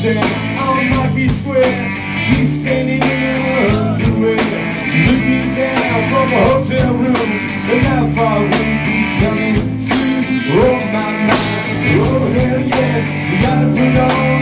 stand on Market Square. She's standing in her underwear. She's looking down from a hotel room, and how far we'll be coming soon. Oh my, oh hell yes, we gotta put on